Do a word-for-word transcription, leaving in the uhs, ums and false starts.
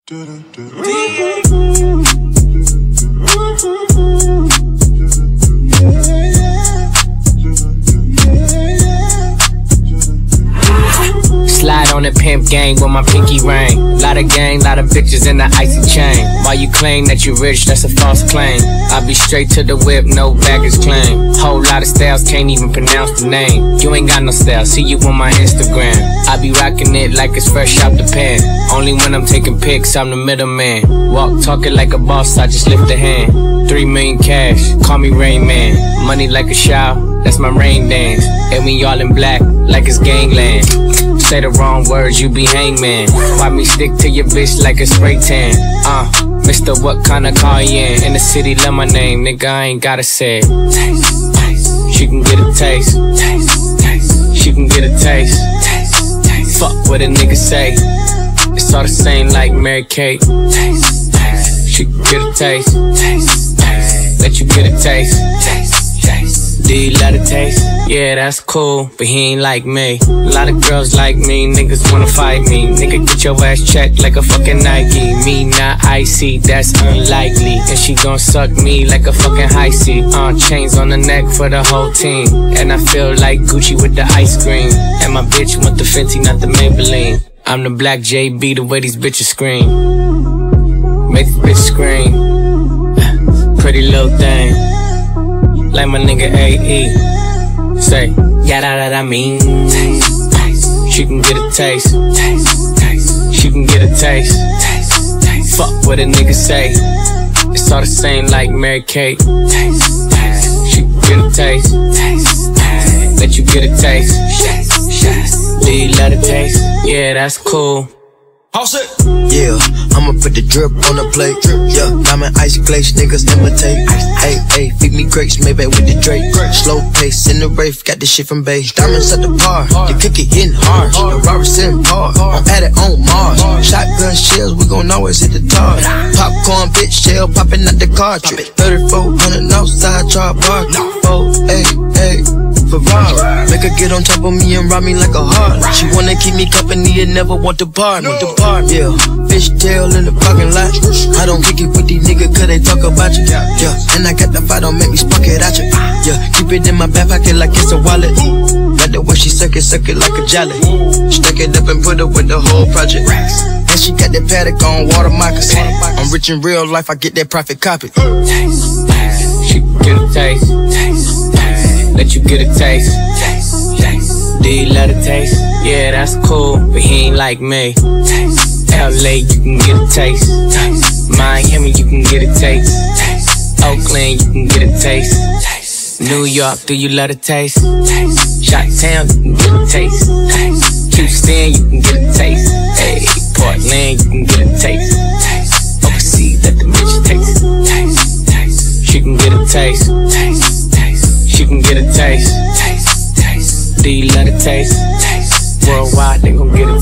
Slide on the pimp gang with my pinky ring. Lot of gang, lot of bitches in the icy chain. While you claim that you rich, that's a false claim. I be straight to the whip, no baggage claim. Whole lot of styles, can't even pronounce the name. You ain't got no style, see you on my Instagram. I be rocking it like it's fresh out the pen. Only when I'm taking pics, I'm the middleman. Walk talking like a boss, I just lift a hand. Three million cash, call me Rain Man. Money like a shower, that's my rain dance. And we all in black, like it's gangland. Say the wrong words, you be hangman. Why me stick to your bitch like a spray tan? Uh, Mister What kind of car you in? In the city, love my name, nigga, I ain't gotta say it. Taste, taste. She can get a taste. Taste, taste. She can get a taste. Taste, taste. Fuck what a nigga say. It's all the same like Mary Kate. Taste, taste. She can get a taste. Taste, taste. Let you get a taste. Taste, taste. Do you love the taste? Yeah, that's cool, but he ain't like me. A lot of girls like me, niggas wanna fight me. Nigga, get your ass checked like a fucking Nike. Me not icy, that's unlikely. And she gon' suck me like a fucking high C. Uh, chains on the neck for the whole team. And I feel like Gucci with the ice cream. And my bitch want the Fenty, not the Maybelline. I'm the black J B, the way these bitches scream. Make the bitch scream. Pretty little thing, like my nigga A E. Say, yeah, that I mean. Taste, taste. She can get a taste. Taste, taste. She can get a taste. Taste, taste. Fuck what a nigga say. It's all the same like Mary Kate. Taste, taste. She can get a taste. Taste, taste. Let you get a taste. Taste, taste. Do you love the taste? Yeah, that's cool. All set. Yeah, I'ma put the drip on the plate. Yeah, diamond ice glaze, niggas imitate. Hey, hey, feed me grapes, maybe with the Drake. Slow pace in the Wraith, got this shit from Bay. Diamonds at the bar, the cookie hitting hard. The Robert sitting hard, I'm at it on Mars. Shotgun shells, we gon' always hit the tar. Popcorn, bitch, shell popping out the cartridge. thirty-four hundred outside, char bar. Oh, hey, hey. Ferrari. Make her get on top of me and rob me like a heart. She wanna keep me company and never want to bar me. Yeah, fish tail in the parking lot. I don't kick it with these niggas cause they talk about you. Yeah, and I got the fight, don't make me spark it at you. Yeah, keep it in my back pocket like it's a wallet. Got the way she suck it, suck it like a jelly. Stack it up and put it with the whole project. And she got that paddock on water moccasin. I'm rich in real life, I get that profit copy. Taste, taste. She can get a taste. Taste, taste. Let you get a taste. Taste, taste. Do you love the taste? Yeah, that's cool, but he ain't like me. Taste, L A, you can get a taste. Taste, Miami, you can get a taste. Taste, Oakland, you can get a taste. Taste, New York, do you love the taste? Taste, Chi-Town, you can get a taste. Taste, Houston, you can get a taste. Hey, Portland, you can get a taste. Taste, overseas, let the bitch taste. Taste, taste. She can get a taste. Taste, taste. She can get a taste. Taste, taste. Do you love the taste? Taste. Worldwide, they gon' get it.